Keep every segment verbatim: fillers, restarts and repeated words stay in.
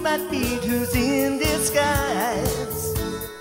might meet who's in disguise.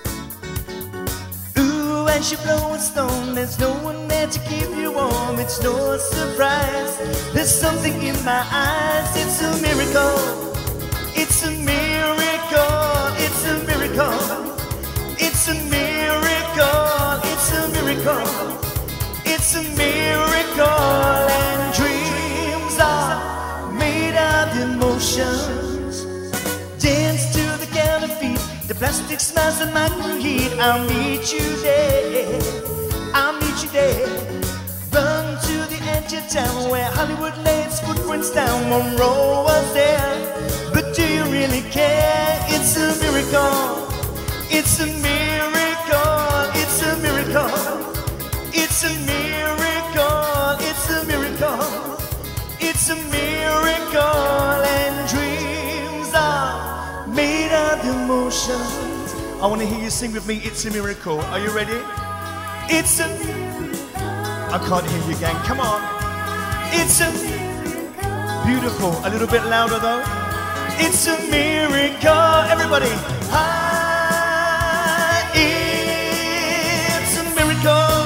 Ooh, when she blows a stone, there's no one there to keep you warm. It's no surprise, there's something in my eyes. It's a miracle, it's a miracle, it's a miracle, it's a miracle, it's a miracle, it's a miracle. And dreams are made of emotions. Dance to the counterfeit, the plastic smiles and micro heat. I'll meet you there, I'll meet you there. Run to the edge of town where Hollywood laid its footprints down. Monroe was there, but do you really care? It's a miracle, it's a miracle, it's a miracle, it's a miracle, it's a miracle, it's a miracle. And dreams are made of emotions. I want to hear you sing with me, It's a Miracle. Are you ready? It's a miracle. I can't hear you, gang. Come on. It's a miracle. Beautiful. A little bit louder, though. It's a miracle. Everybody. Ah, it's a miracle.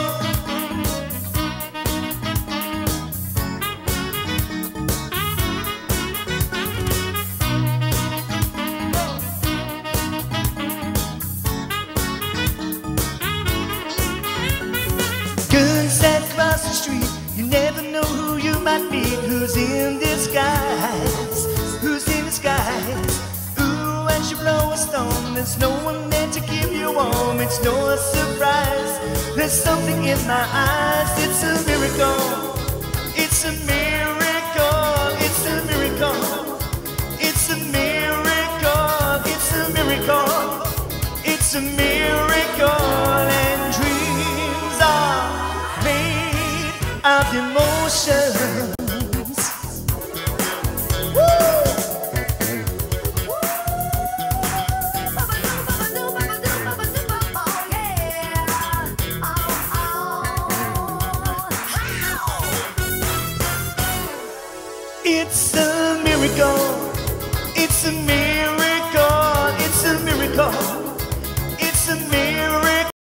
Guns that cross the street, you never know who you might meet. Who's in disguise, who's in disguise. Ooh, when you blow a stone, there's no one there to keep you warm. It's no surprise, there's something in my eyes. It's a miracle, it's a miracle, it's a miracle, it's a miracle, it's a miracle, it's a miracle. And dreams are made of emotions. It's a miracle, it's a miracle, it's a miracle, it's a miracle.